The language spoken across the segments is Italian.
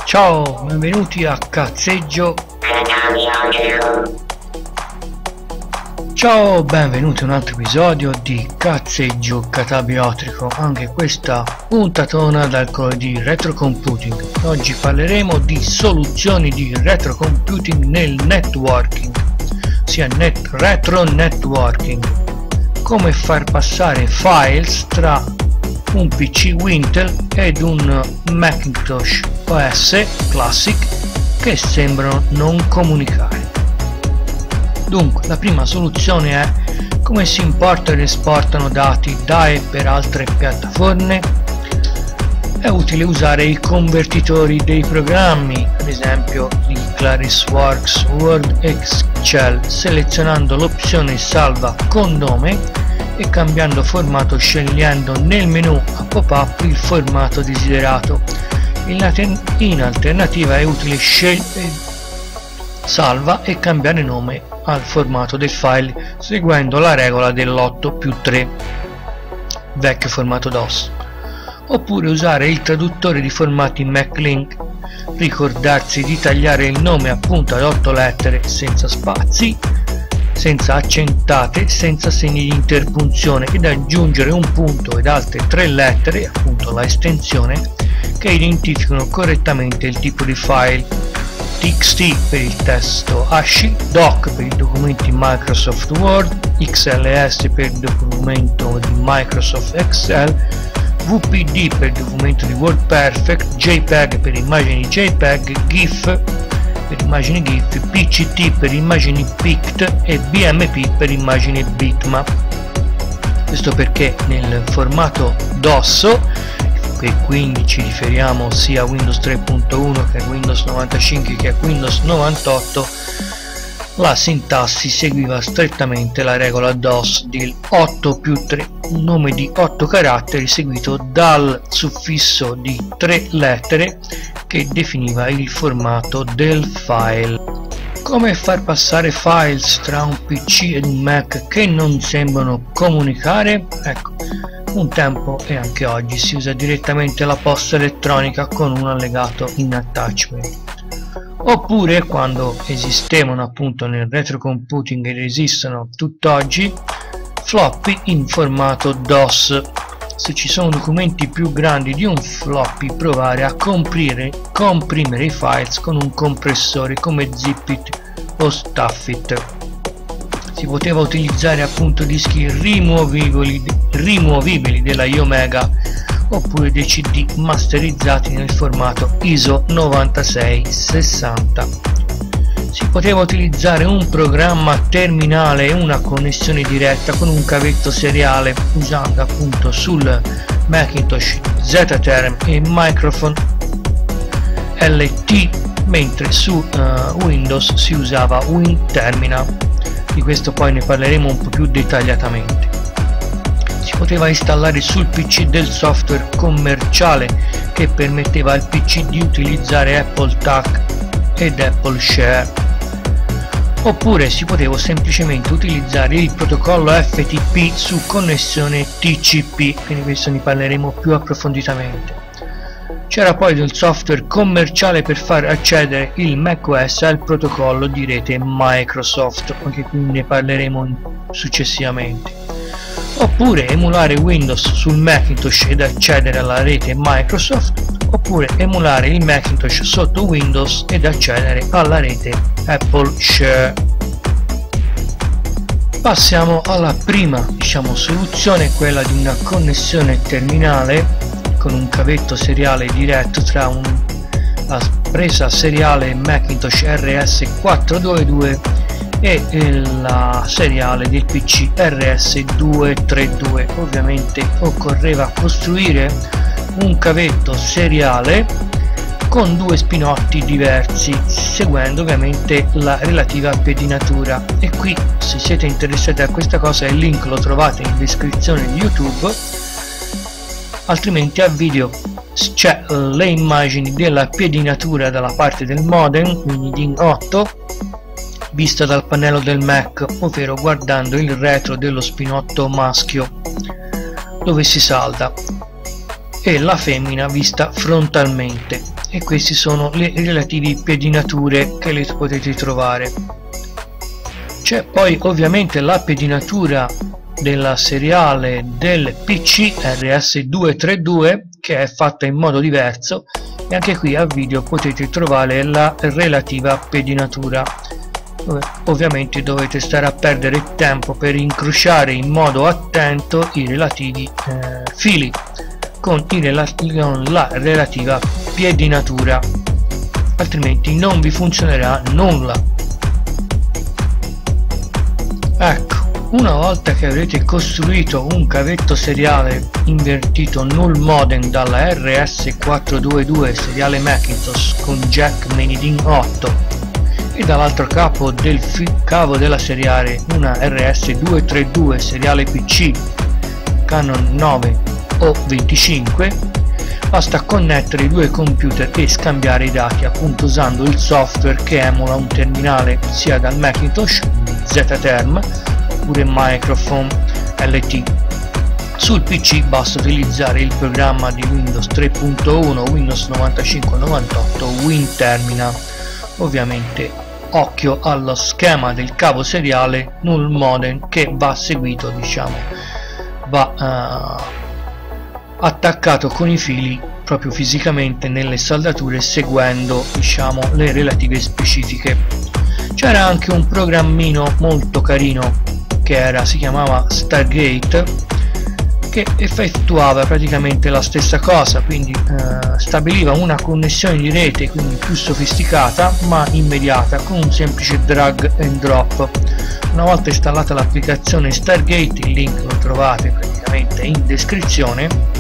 Ciao, benvenuti a Cazzeggio. Ciao, benvenuti a un altro episodio di Cazzeggio Catabiotrico. Anche questa puntatona dal colore di retrocomputing. Oggi parleremo di soluzioni di retrocomputing nel networking, ossia retro networking. Come far passare files tra un PC Intel ed un Macintosh OS Classic che sembrano non comunicare. Dunque, la prima soluzione è come si importano ed esportano dati da e per altre piattaforme. È utile usare i convertitori dei programmi, ad esempio il ClarisWorks Word Excel, selezionando l'opzione salva con nome e cambiando formato, scegliendo nel menu a pop-up il formato desiderato. In alternativa è utile scegliere salva e cambiare nome al formato del file seguendo la regola dell'8+3, vecchio formato DOS, oppure usare il traduttore di formati MacLink, ricordarsi di tagliare il nome appunto ad 8 lettere senza spazi, senza accentate, senza segni di interpunzione, ed aggiungere un punto ed altre 3 lettere, appunto la estensione, che identificano correttamente il tipo di file: TXT per il testo ASCII, DOC per i documenti Microsoft Word, XLS per il documento di Microsoft Excel, VPD per il documento di WordPerfect, JPEG per immagini JPEG, GIF per immagini GIF, PCT per immagini PICT e BMP per immagini bitmap. Questo perché nel formato DOS, e quindi ci riferiamo sia a Windows 3.1 che a Windows 95 che a Windows 98, la sintassi seguiva strettamente la regola DOS del 8+3, un nome di 8 caratteri seguito dal suffisso di 3 lettere che definiva il formato del file. Come far passare files tra un PC ed un Mac che non sembrano comunicare? Ecco, un tempo e anche oggi si usa direttamente la posta elettronica con un allegato in attachment, oppure quando esistevano appunto nel retrocomputing ed esistono tutt'oggi floppy in formato DOS. Se ci sono documenti più grandi di un floppy, provare a comprimere i files con un compressore come Zipit o Stuffit. Si poteva utilizzare appunto dischi rimuovibili della Iomega oppure dei CD masterizzati nel formato ISO 9660. Si poteva utilizzare un programma terminale e una connessione diretta con un cavetto seriale, usando appunto sul Macintosh ZTerm e Microphone LT, mentre su Windows si usava WinTerminal. Di questo poi ne parleremo un po' più dettagliatamente. Si poteva installare sul PC del software commerciale che permetteva al PC di utilizzare Apple TAC ed Apple Share, oppure si poteva semplicemente utilizzare il protocollo FTP su connessione TCP, quindi questo ne parleremo più approfonditamente. C'era poi del software commerciale per far accedere il macOS al protocollo di rete Microsoft, anche qui ne parleremo successivamente. Oppure emulare Windows sul Macintosh ed accedere alla rete Microsoft, oppure emulare il Macintosh sotto Windows ed accedere alla rete Apple Share. Passiamo alla prima soluzione, quella di una connessione terminale con un cavetto seriale diretto tra la presa seriale Macintosh RS422 e la seriale del PC RS232. Ovviamente occorreva costruire un cavetto seriale con 2 spinotti diversi, seguendo ovviamente la relativa pedinatura, e qui, se siete interessati a questa cosa, il link lo trovate in descrizione di YouTube, altrimenti a video c'è le immagini della pedinatura dalla parte del modem, quindi DIN 8, vista dal pannello del Mac, ovvero guardando il retro dello spinotto maschio dove si salda, e la femmina vista frontalmente. e questi sono le relativi pedinature che le potete trovare. C'è poi ovviamente la pedinatura della seriale del PC RS232 che è fatta in modo diverso, e anche qui a video potete trovare la relativa pedinatura. Ovviamente dovete stare a perdere tempo per incrociare in modo attento i relativi fili con la relativa pedinatura, altrimenti non vi funzionerà nulla. Ecco, una volta che avrete costruito un cavetto seriale invertito null modem dalla RS422 seriale Macintosh con jack Made in 8 e dall'altro capo del cavo della seriale una RS232 seriale PC Canon 9 o 25, basta connettere i due computer e scambiare i dati appunto usando il software che emula un terminale sia dal Macintosh ZTerm oppure Microphone LT. Sul PC basta utilizzare il programma di Windows 3.1, Windows 95-98, WinTerminal. Ovviamente occhio allo schema del cavo seriale null modem che va seguito, diciamo, va attaccato con i fili proprio fisicamente nelle saldature seguendo, diciamo, le relative specifiche. C'era anche un programmino molto carino che si chiamava Stargate, che effettuava praticamente la stessa cosa, quindi stabiliva una connessione di rete quindi più sofisticata ma immediata con un semplice drag and drop. Una volta installata l'applicazione Stargate, il link lo trovate praticamente in descrizione,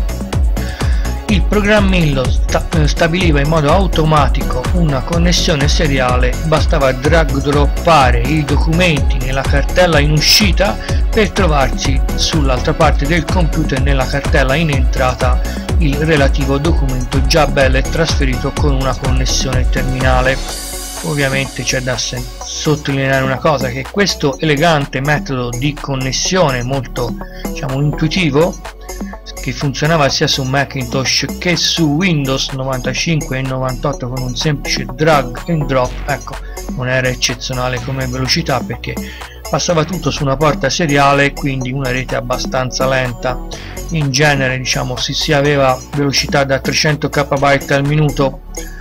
il programmino stabiliva in modo automatico una connessione seriale, bastava drag droppare i documenti nella cartella in uscita per trovarsi sull'altra parte del computer nella cartella in entrata il relativo documento già bello e trasferito con una connessione terminale. Ovviamente c'è da sottolineare una cosa, che questo elegante metodo di connessione molto, diciamo, intuitivo, che funzionava sia su Macintosh che su Windows 95 e 98 con un semplice drag and drop, ecco, non era eccezionale come velocità perché passava tutto su una porta seriale, quindi una rete abbastanza lenta. In genere, diciamo, si aveva velocità da 300 KB al minuto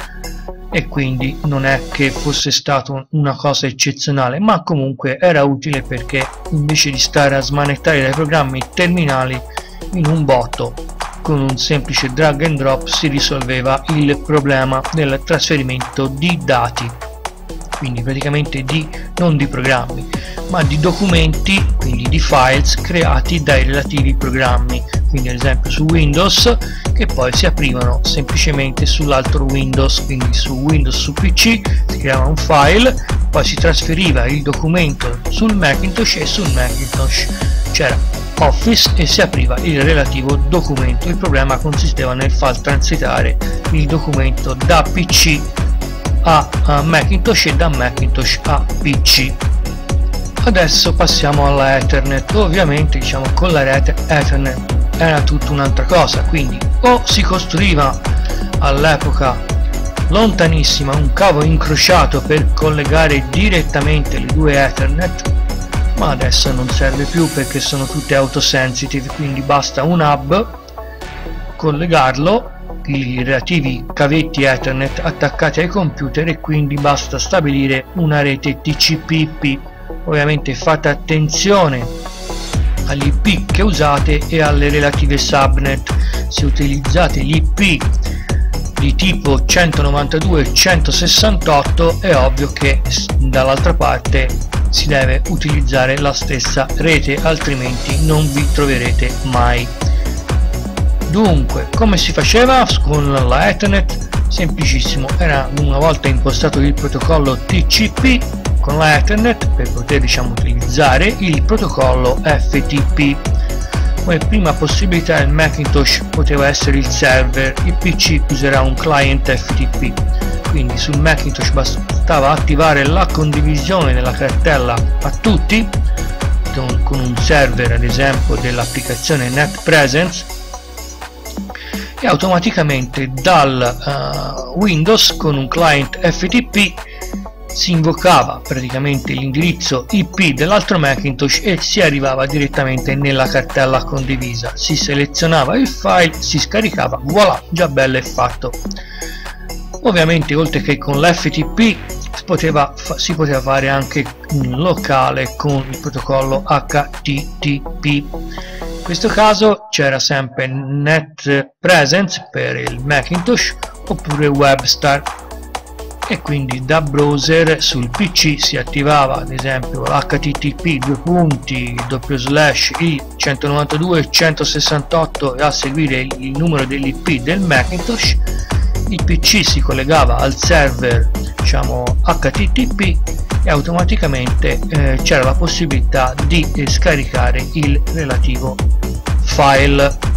e quindi non è che fosse stato una cosa eccezionale, ma comunque era utile perché invece di stare a smanettare dai programmi terminali, in un botto con un semplice drag and drop si risolveva il problema del trasferimento di dati, quindi praticamente non di programmi ma di documenti, quindi di files creati dai relativi programmi, quindi ad esempio su Windows, che poi si aprivano semplicemente sull'altro Windows, quindi su Windows su PC si creava un file, poi si trasferiva il documento sul Macintosh e sul Macintosh c'era Office e si apriva il relativo documento. Il problema consisteva nel far transitare il documento da PC a Macintosh e da Macintosh a PC. Adesso passiamo alla Ethernet. Ovviamente, diciamo, con la rete Ethernet era tutta un'altra cosa, quindi o si costruiva all'epoca lontanissima un cavo incrociato per collegare direttamente le due Ethernet, ma adesso non serve più perché sono tutte autosensitive, quindi basta un hub, collegarlo, i relativi cavetti Ethernet attaccati ai computer, e quindi basta stabilire una rete TCP/IP. Ovviamente fate attenzione all'IP che usate e alle relative subnet. Se utilizzate l'IP di tipo 192.168 è ovvio che dall'altra parte si deve utilizzare la stessa rete, altrimenti non vi troverete mai. Dunque, come si faceva con la Ethernet? Semplicissimo, era una volta impostato il protocollo TCP con la Ethernet per poter, diciamo, utilizzare il protocollo FTP. Come prima possibilità il Macintosh poteva essere il server, il PC userà un client FTP, quindi sul Macintosh bastava attivare la condivisione della cartella a tutti con un server, ad esempio dell'applicazione NetPresence, e automaticamente dal Windows con un client FTP si invocava praticamente l'indirizzo IP dell'altro Macintosh e si arrivava direttamente nella cartella condivisa, si selezionava il file, si scaricava, voilà, già bello e fatto. Ovviamente oltre che con l'FTP si poteva fare anche in locale con il protocollo HTTP. In questo caso c'era sempre NetPresence per il Macintosh oppure WebStar, e quindi da browser sul PC si attivava ad esempio http://i192.168 e a seguire il numero dell'IP del Macintosh. Il PC si collegava al server, diciamo, HTTP e automaticamente c'era la possibilità di scaricare il relativo file.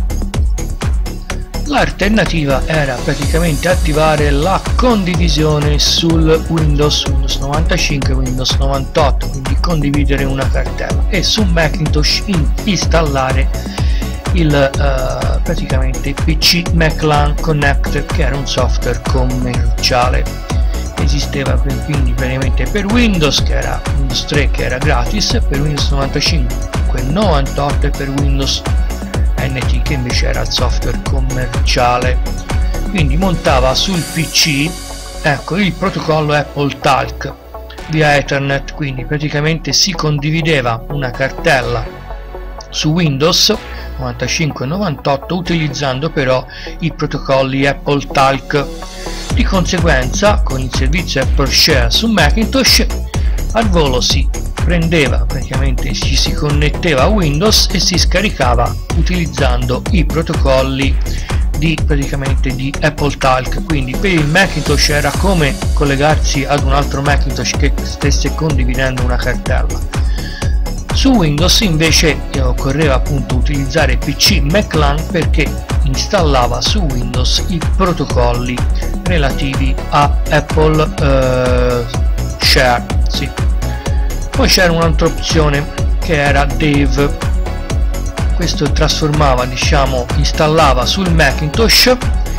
L'alternativa era praticamente attivare la condivisione sul Windows 95 e Windows 98, quindi condividere una cartella, e su Macintosh installare il praticamente PC Maclan Connect, che era un software commerciale. Esisteva quindi praticamente per Windows, che era Windows 3 che era gratis, per Windows 95 98 e per Windows NT che invece era il software commerciale. Quindi montava sul PC, ecco, il protocollo Apple Talk via Ethernet, quindi praticamente si condivideva una cartella su Windows 95 e 98 utilizzando però i protocolli Apple Talk. Di conseguenza con il servizio Apple Share su Macintosh al volo si prendeva, praticamente ci si connetteva a Windows e si scaricava utilizzando i protocolli di Apple Talk. Quindi per il Macintosh era come collegarsi ad un altro Macintosh che stesse condividendo una cartella. Su Windows invece occorreva appunto utilizzare PC Maclan perché installava su Windows i protocolli relativi a Apple Share. Sì. Poi c'era un'altra opzione che era Dave. Questo trasformava, diciamo, installava sul Macintosh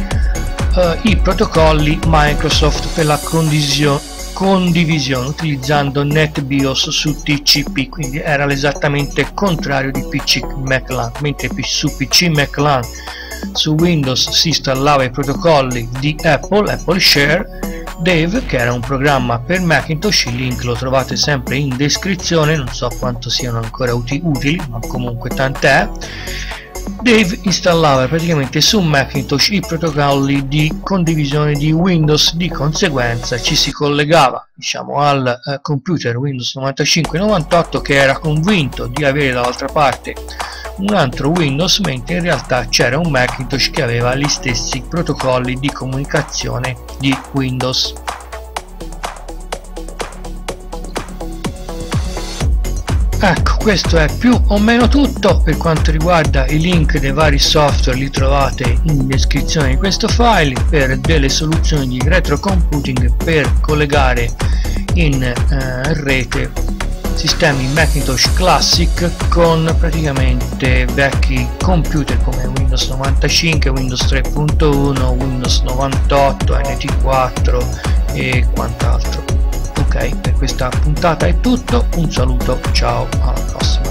i protocolli Microsoft per la condivisione utilizzando NetBIOS su TCP, quindi era l'esattamente contrario di PC Maclan. Mentre su PC Maclan su Windows si installava i protocolli di Apple Share, Dave, che era un programma per Macintosh, il link lo trovate sempre in descrizione, non so quanto siano ancora utili, ma comunque tant'è. Dave installava praticamente su Macintosh i protocolli di condivisione di Windows, di conseguenza ci si collegava, diciamo, al computer Windows 95-98 che era convinto di avere dall'altra parte un altro Windows, mentre in realtà c'era un Macintosh che aveva gli stessi protocolli di comunicazione di Windows. Ecco, questo è più o meno tutto per quanto riguarda i link dei vari software, li trovate in descrizione di questo file, per delle soluzioni di retrocomputing per collegare in rete sistemi Macintosh Classic con praticamente vecchi computer come Windows 95, Windows 3.1, Windows 98, NT4 e quant'altro. Ok, per questa puntata è tutto, un saluto, ciao, alla prossima.